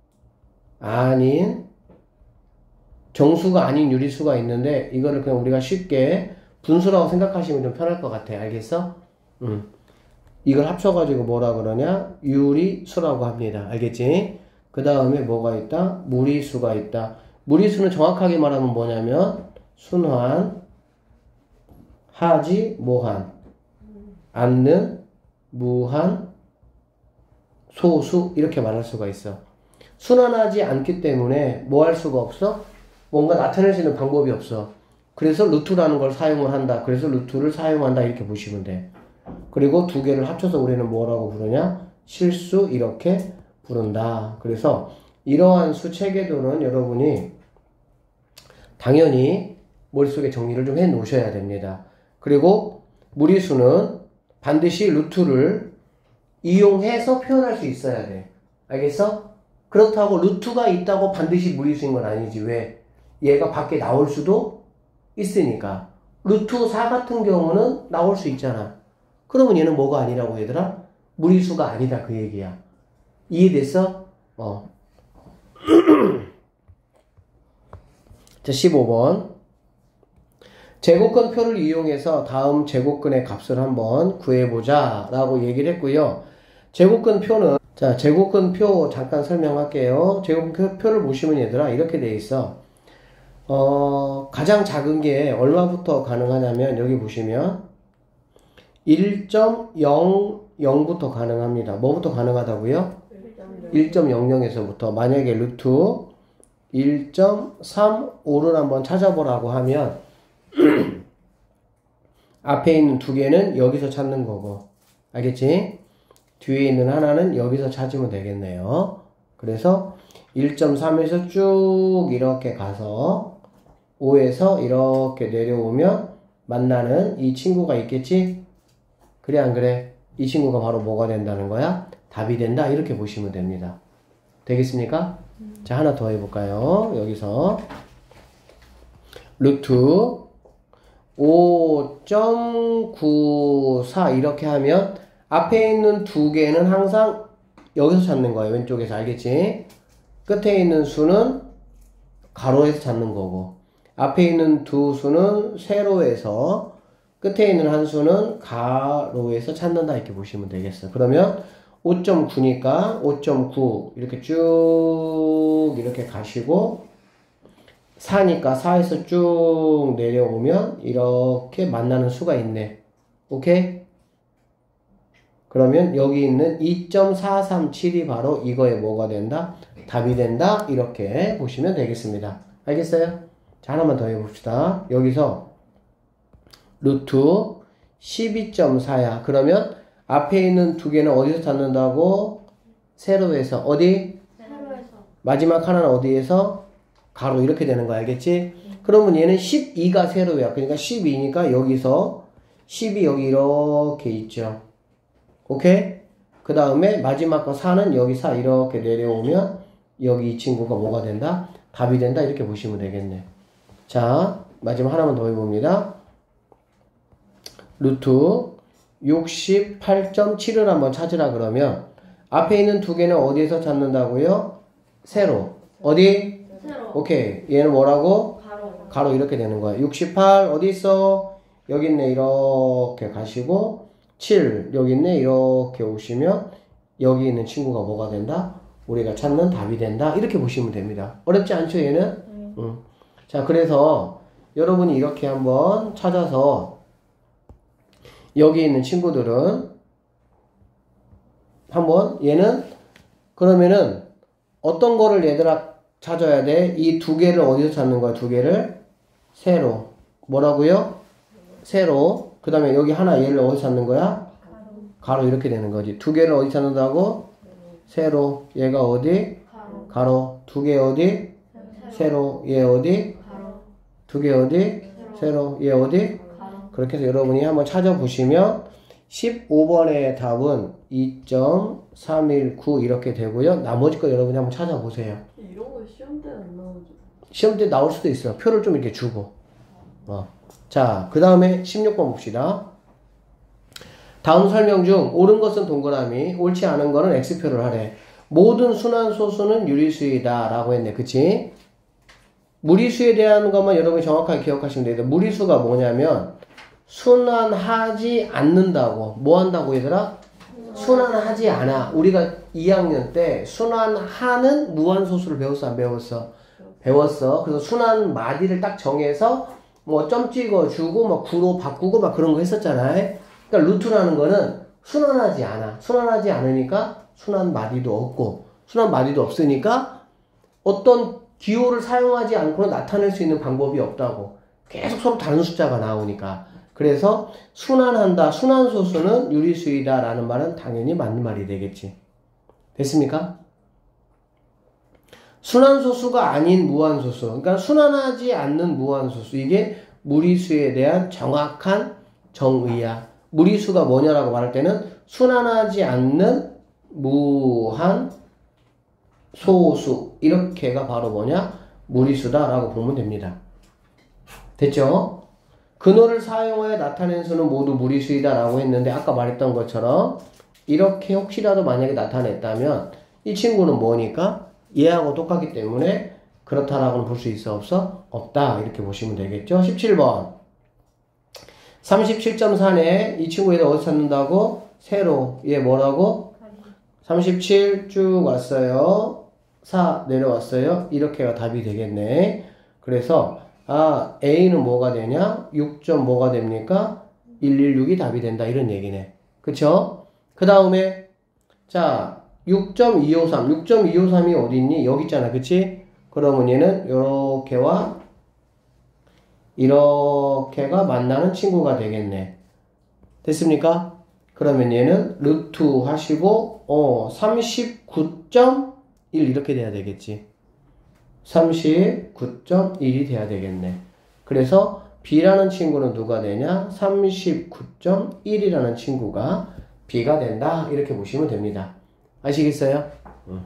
Speaker 1: 아닌 정수가 아닌 유리수가 있는데 이거를 그냥 우리가 쉽게 분수라고 생각하시면 좀 편할 것 같아. 알겠어? 음. 이걸 합쳐가지고 뭐라 그러냐? 유리수라고 합니다. 알겠지? 그 다음에 뭐가 있다? 무리수가 있다. 무리수는 정확하게 말하면 뭐냐면 순환, 하지, 모한, 않는, 무한, 소수 이렇게 말할 수가 있어. 순환하지 않기 때문에 뭐 할 수가 없어? 뭔가 나타낼 수 있는 방법이 없어. 그래서 루트라는 걸 사용을 한다. 그래서 루트를 사용한다. 이렇게 보시면 돼. 그리고 두 개를 합쳐서 우리는 뭐라고 부르냐? 실수 이렇게 부른다. 그래서 이러한 수 체계도는 여러분이 당연히 머릿속에 정리를 좀 해 놓으셔야 됩니다. 그리고 무리수는 반드시 루트를 이용해서 표현할 수 있어야 돼. 알겠어? 그렇다고 루트가 있다고 반드시 무리수인 건 아니지. 왜? 얘가 밖에 나올 수도 있으니까. 루트 사 같은 경우는 나올 수 있잖아. 그러면 얘는 뭐가 아니라고 얘들아? 무리수가 아니다 그 얘기야. 이해됐어? 어. 자, 십오 번. 제곱근 표를 이용해서 다음 제곱근의 값을 한번 구해보자 라고 얘기를 했고요. 제곱근 표는, 자, 제곱근 표 잠깐 설명할게요. 제곱근 표를 보시면 얘들아, 이렇게 돼 있어. 어, 가장 작은 게 얼마부터 가능하냐면, 여기 보시면, 일 점 영영부터 가능합니다. 뭐부터 가능하다고요? 일 점 영영에서부터 만약에 루트 일 점 삼오를 한번 찾아보라고 하면 앞에 있는 두 개는 여기서 찾는 거고 알겠지? 뒤에 있는 하나는 여기서 찾으면 되겠네요. 그래서 일 점 삼에서 쭉 이렇게 가서 오에서 이렇게 내려오면 만나는 이 친구가 있겠지? 그래 안 그래? 이 친구가 바로 뭐가 된다는 거야? 답이 된다 이렇게 보시면 됩니다. 되겠습니까? 음. 자 하나 더 해볼까요? 여기서 루트 오 점 구사 이렇게 하면 앞에 있는 두 개는 항상 여기서 찾는 거예요. 왼쪽에서 알겠지? 끝에 있는 수는 가로에서 찾는 거고 앞에 있는 두 수는 세로에서 끝에 있는 한 수는 가로에서 찾는다 이렇게 보시면 되겠어요. 그러면 오 점 구니까 오 점 구 이렇게 쭉 이렇게 가시고 사니까 사에서 쭉 내려오면 이렇게 만나는 수가 있네. 오케이? 그러면 여기 있는 이 점 사삼칠이 바로 이거에 뭐가 된다? 답이 된다. 이렇게 보시면 되겠습니다. 알겠어요? 자, 하나만 더 해봅시다. 여기서 루트 십이 점 사야. 그러면 앞에 있는 두 개는 어디서 찾는다고? 세로에서. 어디?
Speaker 2: 세로에서.
Speaker 1: 마지막 하나는 어디에서? 가로. 이렇게 되는 거 알겠지? 그러면 얘는 십이가 세로야. 그러니까 십이니까 여기서 십이 여기 이렇게 있죠. 오케이? 그 다음에 마지막 거 사는 여기 사 이렇게 내려오면 여기 이 친구가 뭐가 된다? 답이 된다. 이렇게 보시면 되겠네. 자, 마지막 하나만 더 해봅니다. 루트 육십팔 점 칠을 한번 찾으라 그러면 앞에 있는 두 개는 어디에서 찾는다고요? 세로. 어디?
Speaker 2: 세로.
Speaker 1: 오케이. 얘는 뭐라고?
Speaker 2: 가로.
Speaker 1: 가로 이렇게 되는 거야. 육십팔 어디 있어? 여기 있네. 이렇게 가시고 칠 여기 있네. 이렇게 오시면 여기 있는 친구가 뭐가 된다? 우리가 찾는 답이 된다. 이렇게 보시면 됩니다. 어렵지 않죠 얘는? 음. 응. 자 그래서 여러분이 이렇게 한번 찾아서 여기 있는 친구들은 한번 얘는 그러면은 어떤 거를 얘들아 찾아야 돼? 이 두 개를 어디서 찾는 거야? 두 개를 세로. 뭐라고요? 세로. 그 다음에 여기 하나 얘를 어디서 찾는 거야? 가로. 이렇게 되는 거지. 두 개를 어디 찾는다고? 세로. 얘가 어디?
Speaker 2: 가로.
Speaker 1: 가로. 두 개 어디? 세로. 얘 어디?
Speaker 2: 가로.
Speaker 1: 두 개 어디? 세로. 얘 어디?
Speaker 2: 가로.
Speaker 1: 그렇게 해서 여러분이 한번 찾아보시면 십오 번의 답은 이 점 삼일구 이렇게 되고요. 나머지 거 여러분이 한번 찾아보세요.
Speaker 3: 이런 거 시험 때 안 나오죠?
Speaker 1: 시험 때 나올 수도 있어요. 표를 좀 이렇게 주고. 어. 자, 그 다음에 십육 번 봅시다. 다음 설명 중 옳은 것은 동그라미, 옳지 않은 거는 X표를 하래. 모든 순환소수는 유리수이다 라고 했네. 그치? 무리수에 대한 것만 여러분이 정확하게 기억하시면 돼요. 무리수가 뭐냐면 순환하지 않는다고. 뭐 한다고 얘들아? 순환하지 않아. 우리가 이 학년 때 순환하는 무한소수를 배웠어 안 배웠어? 배웠어. 그래서 순환 마디를 딱 정해서 뭐 점 찍어주고 막 구로 바꾸고 막 그런 거 했었잖아. 그러니까 루트라는 거는 순환하지 않아. 순환하지 않으니까 순환 마디도 없고 순환 마디도 없으니까 어떤 기호를 사용하지 않고는 나타낼 수 있는 방법이 없다고. 계속 서로 다른 숫자가 나오니까. 그래서 순환한다. 순환소수는 유리수이다 라는 말은 당연히 맞는 말이 되겠지. 됐습니까? 순환소수가 아닌 무한소수. 그러니까 순환하지 않는 무한소수. 이게 무리수에 대한 정확한 정의야. 무리수가 뭐냐라고 말할 때는 순환하지 않는 무한소수. 이렇게가 바로 뭐냐? 무리수다라고 보면 됩니다. 됐죠? 근호를 사용하여 나타낸 수는 모두 무리수이다 라고 했는데 아까 말했던 것처럼 이렇게 혹시라도 만약에 나타냈다면 이 친구는 뭐니까? 얘하고 똑같기 때문에 그렇다라고는 볼 수 있어 없어? 없다 이렇게 보시면 되겠죠? 십칠 번 삼십칠 점 사네 이 친구 얘들 어디 찾는다고? 세로. 얘 뭐라고? 삼십칠 쭉 왔어요. 사 내려왔어요. 이렇게가 답이 되겠네. 그래서 아 A는 뭐가 되냐? 육 점 뭐가 됩니까? 일백십육이 답이 된다. 이런 얘기네. 그쵸? 그 다음에, 자, 육 점 이오삼. 육 점 이오삼이 어디 있니? 여기 있잖아. 그치? 그러면 얘는 요렇게와 이렇게가 만나는 친구가 되겠네. 됐습니까? 그러면 얘는 루트 하시고, 어, 삼십구 점 일 이렇게 돼야 되겠지. 삼십구 점 일이 돼야 되겠네. 그래서 B라는 친구는 누가 되냐? 삼십구 점 일이라는 친구가 B가 된다. 이렇게 보시면 됩니다. 아시겠어요? 응.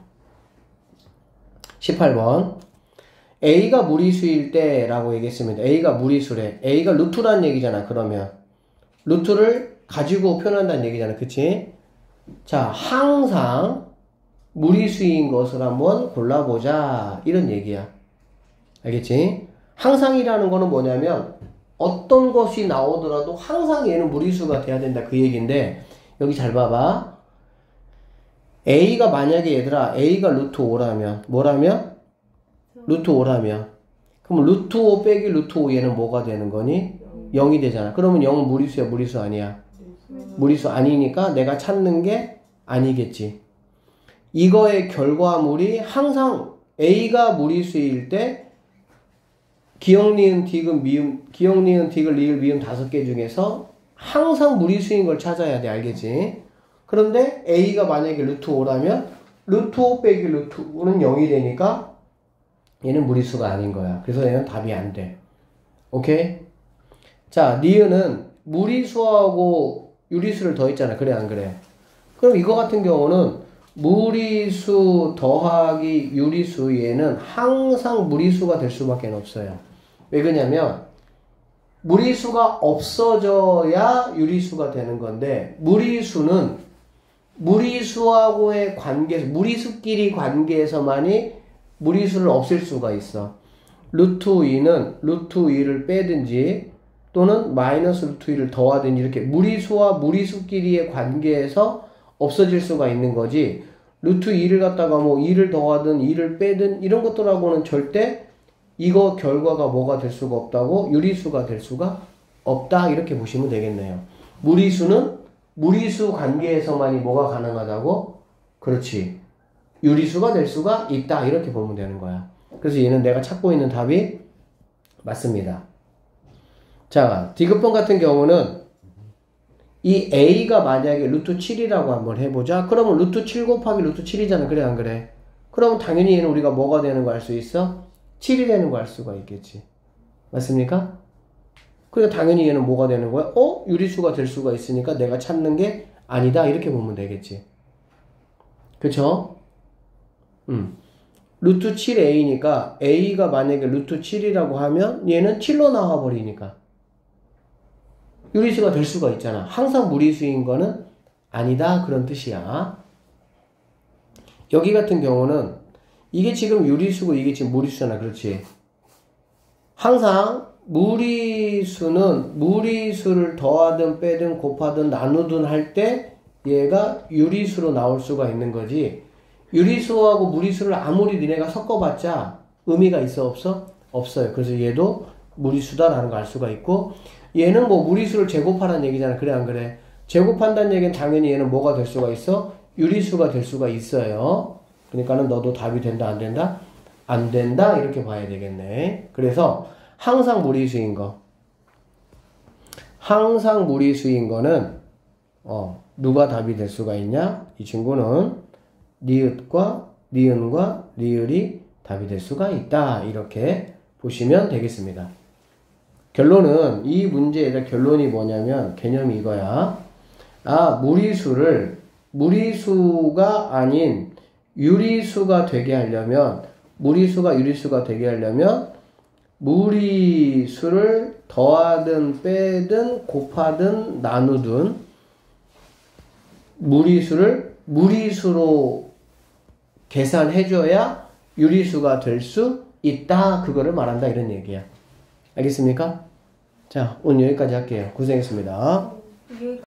Speaker 1: 십팔 번. A가 무리수일 때 라고 얘기했습니다. A가 무리수래. A가 루트란 얘기잖아. 그러면 루트를 가지고 표현한다는 얘기잖아. 그치? 자, 항상 무리수인 것을 한번 골라보자. 이런 얘기야. 알겠지? 항상이라는 거는 뭐냐면 어떤 것이 나오더라도 항상 얘는 무리수가 돼야 된다. 그 얘기인데 여기 잘 봐봐. A가 만약에 얘들아 A가 루트 오라면 뭐라면? 루트 오라면 그럼 루트 오 빼기 루트 오 얘는 뭐가 되는 거니? 영이 되잖아. 그러면 영은 무리수야 무리수 아니야? 무리수 아니니까 내가 찾는 게 아니겠지. 이거의 결과물이 항상 A가 무리수일 때 기역, 니은, 디귿, 미음, 기역, 니은, 디귿, 리을, 미음 다섯 개 중에서 항상 무리수인 걸 찾아야 돼. 알겠지? 그런데 A가 만약에 루트 오라면 루트 오 빼기 루트 오는 영이 되니까 얘는 무리수가 아닌 거야. 그래서 얘는 답이 안 돼. 오케이? 자, 니은은 무리수하고 유리수를 더했잖아. 그래 안 그래? 그럼 이거 같은 경우는 무리수 더하기 유리수 얘는 항상 무리수가 될 수밖에 없어요. 왜 그러냐면 무리수가 없어져야 유리수가 되는 건데 무리수는 무리수하고의 관계에서 무리수끼리 관계에서만이 무리수를 없앨 수가 있어. 루트 이는 루트 이를 빼든지 또는 마이너스 루트 이를 더하든지 이렇게 무리수와 무리수끼리의 관계에서 없어질 수가 있는 거지. 루트 이를 갖다가 뭐 이를 더하든 이를 빼든 이런 것들하고는 절대 이거 결과가 뭐가 될 수가 없다고 유리수가 될 수가 없다. 이렇게 보시면 되겠네요. 무리수는 무리수 관계에서만이 뭐가 가능하다고? 그렇지. 유리수가 될 수가 있다. 이렇게 보면 되는 거야. 그래서 얘는 내가 찾고 있는 답이 맞습니다. 자, 디귿번 같은 경우는 이 A가 만약에 루트 칠이라고 한번 해보자. 그러면 루트 칠 곱하기 루트 칠이잖아. 그래 안 그래? 그럼 당연히 얘는 우리가 뭐가 되는 거 알 수 있어? 칠이 되는 거 알 수가 있겠지. 맞습니까? 그러니까 당연히 얘는 뭐가 되는 거야? 어? 유리수가 될 수가 있으니까 내가 찾는 게 아니다. 이렇게 보면 되겠지. 그쵸? 음. 루트 칠 에이니까 A가 만약에 루트 칠이라고 하면 얘는 칠로 나와버리니까 유리수가 될 수가 있잖아. 항상 무리수인 거는 아니다. 그런 뜻이야. 여기 같은 경우는 이게 지금 유리수고 이게 지금 무리수잖아. 그렇지? 항상 무리수는 무리수를 더하든 빼든 곱하든 나누든 할 때 얘가 유리수로 나올 수가 있는 거지. 유리수하고 무리수를 아무리 니네가 섞어봤자 의미가 있어 없어? 없어요. 그래서 얘도 무리수다라는 걸 알 수가 있고 얘는 뭐 무리수를 제곱하라는 얘기잖아. 그래 안 그래? 제곱한다는 얘기는 당연히 얘는 뭐가 될 수가 있어? 유리수가 될 수가 있어요. 그러니까는 너도 답이 된다 안 된다? 안 된다 이렇게 봐야 되겠네. 그래서 항상 무리수인 거 항상 무리수인 거는 어 누가 답이 될 수가 있냐? 이 친구는 니읒과 니은과 리을이 답이 될 수가 있다. 이렇게 보시면 되겠습니다. 결론은 이 문제의 결론이 뭐냐면 개념이 이거야. 아, 무리수를 무리수가 아닌 유리수가 되게 하려면 무리수가 유리수가 되게 하려면 무리수를 더하든 빼든 곱하든 나누든 무리수를 무리수로 계산해줘야 유리수가 될 수 있다. 그거를 말한다. 이런 얘기야. 알겠습니까? 자, 오늘 여기까지 할게요. 고생했습니다.